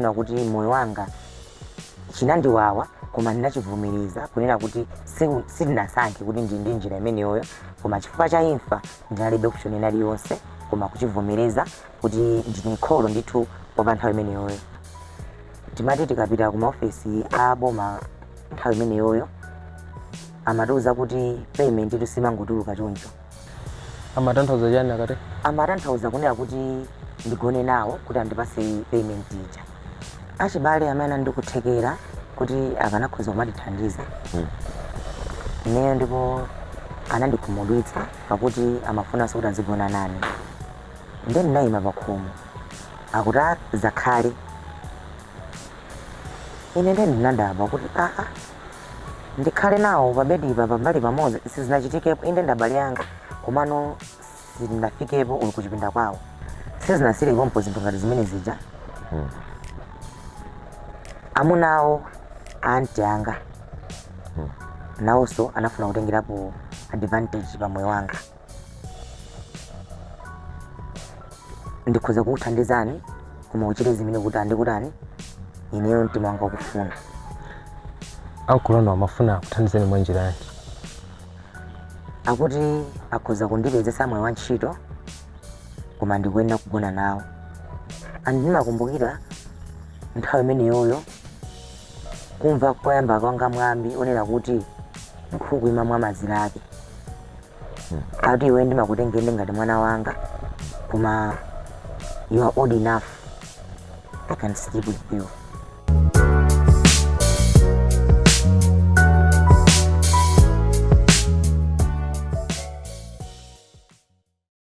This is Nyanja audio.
kunena kuti moyo wanga chinandiwawa koma ndinachivomereza kunena kuti sindinasankhe kuti ndi njira imeneyoyo koma chifukwa cha imfa ndinalibe option iliyonse koma kuchivomereza kuti ndine kholo ndithu kwa nthawi imeneyoyo. Timati tikapita ku maofesi a boma nthawi imeneyoyo amatiuza kuti payment tusimangotuluka choncho. Amatanthauza chani akati? Amatanthauza kunena kuti ndigone nawo kuti andipase payment ija. Achibale amene ndikuthekera kuti akanakhoza kumatithandiza. Ineyo ndipo anandikhumudwitsa pakuti amafuna kuti azigona nane. Then ndinayima pakhomo akuti zakhale. Ine ndinadabwa kuti ndikhale nawo pabedipa pambali pamodzi sizinachitikepo inde ndabale yanga komano sindinafikepo uli kuchipinda kwawo sizinasiripompo zinthu ngati zimene zija. Amunawo anti anga nawonso anafuna kutengerapo advantage pa moyo wanga. Ndikhoza kukuthandizani koma uchite zimene kuti andikutani ineyo mtima wanga ukufuna. Ankulano amafuna kuthandizani mwa njira yanji? Akuti akhoza kundipezesa moyo wa ntchito koma ndikuyenera kugona nawo. Ndimakumbukira nthawi imeneyoyo kumva koyamba kwanga mwambi onena kuti nkhuku ima mwa madzi ake. Ati iwe ndimakutengera ngati mwana wanga koma you are old enough I can sleep with you.